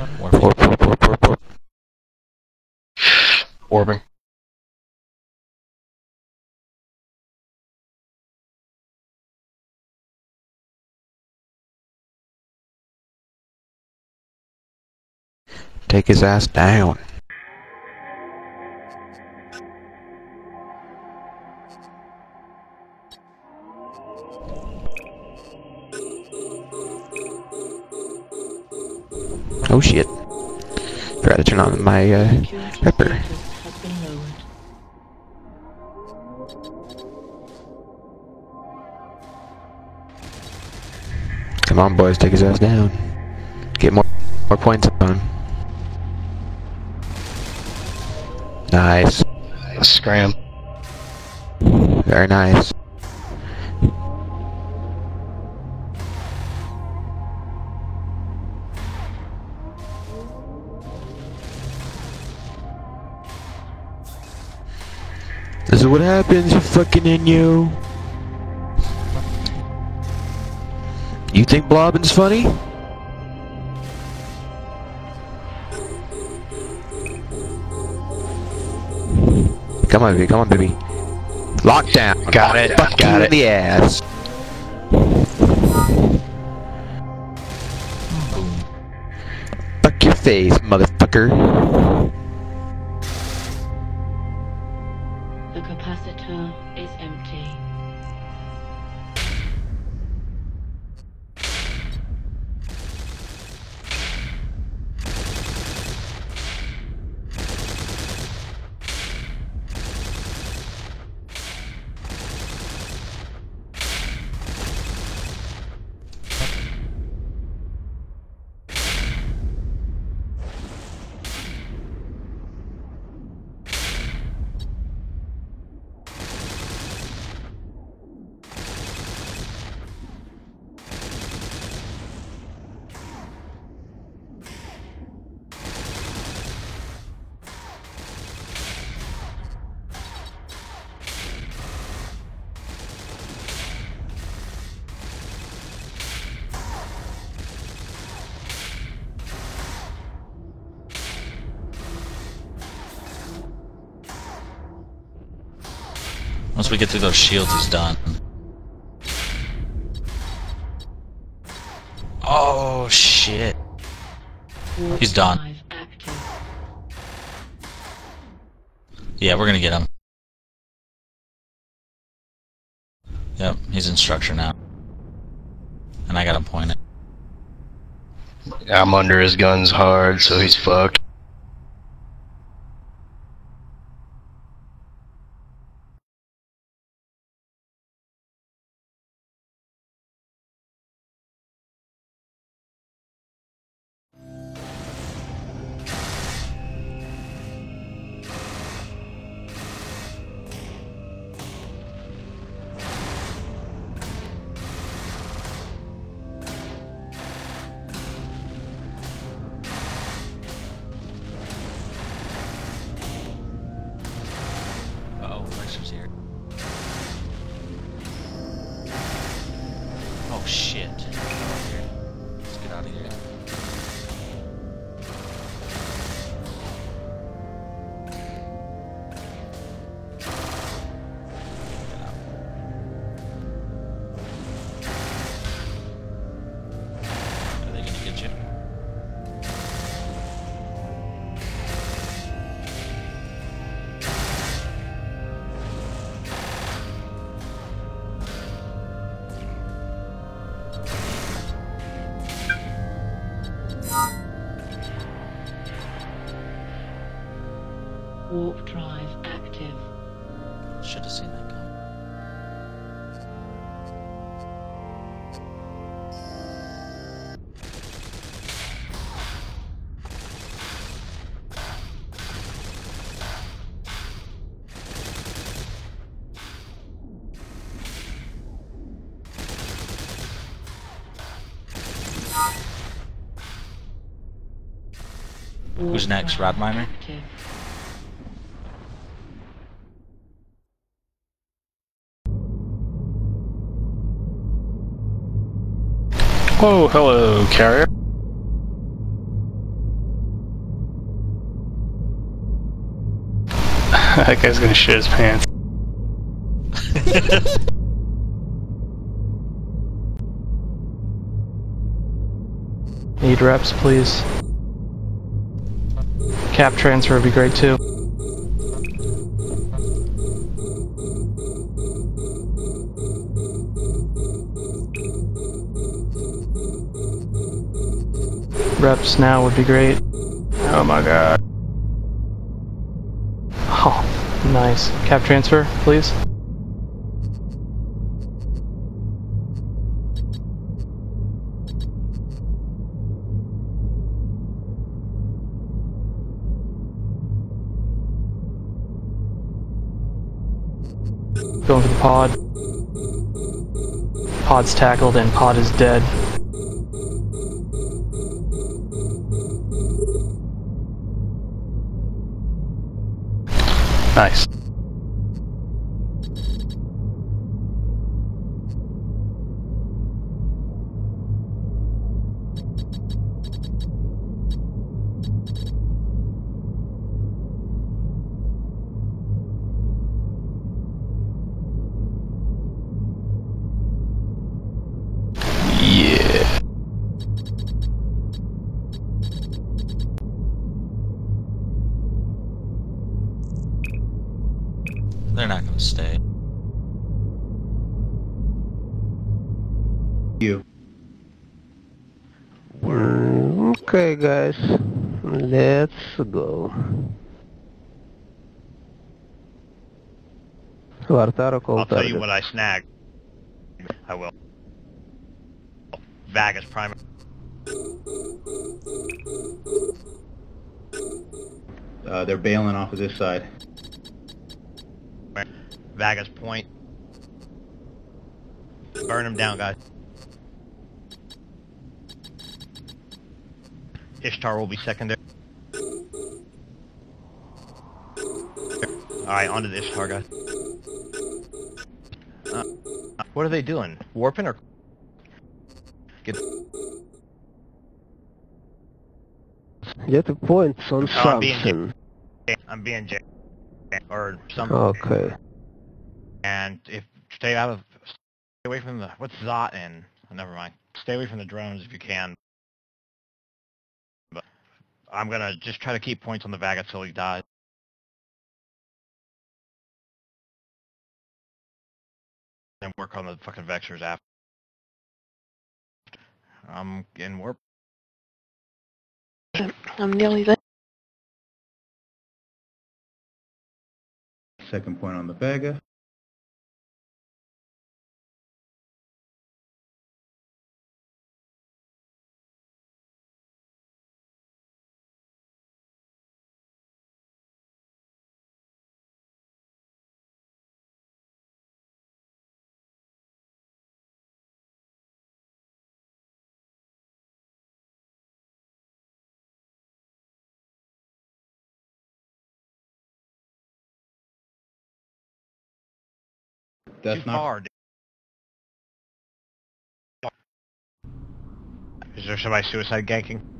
Warp. Orbing. Take his ass down. Oh shit. Forgot to turn on my pepper. Come on boys, take his ass down. Get more points on. Nice. Scram. Very nice. This is what happens, you fucking Innu. You think blobbing's funny? Come on, baby. Lockdown. Got it. Fuck Got you it. in the ass. Fuck your face, motherfucker. The capacitor is empty. Once we get through those shields, he's done. Oh shit. He's done. Yeah, we're gonna get him. Yep, he's in structure now. And I got him pointed. I'm under his guns hard, so he's fucked. Uh-oh, Lexer's here. Oh shit. Let's get out of here. Get out. Are they gonna get you? Warp drive active. Should have seen that coming. Who's next, Rodminer? Active. Oh, hello, carrier. That guy's gonna shit his pants. Need reps, please. Cap transfer would be great too. Reps now would be great. Oh my god. Oh, nice. Cap transfer, please. Going for the pod. Pod's tackled and pod is dead. Nice. Yeah. They're not gonna stay. You. Okay, guys. Let's go. I'll tell you what I snagged. I will. Vagus primary. They're bailing off of this side. Vagus point. Burn him down, guys. Ishtar will be secondary. Alright, on to the Ishtar, guys. What are they doing? Warping or... Get... Get the points on I'm being something. I'm being J... or something. Okay. And if... Stay away from the... What's Zot and... Oh, never mind. Stay away from the drones if you can. But I'm gonna just try to keep points on the Vagus till he dies. And work on the fucking Vexers after. I'm in warp. I'm nearly there. Second point on the Vega. That's Too not far, dude. Is there somebody suicide ganking?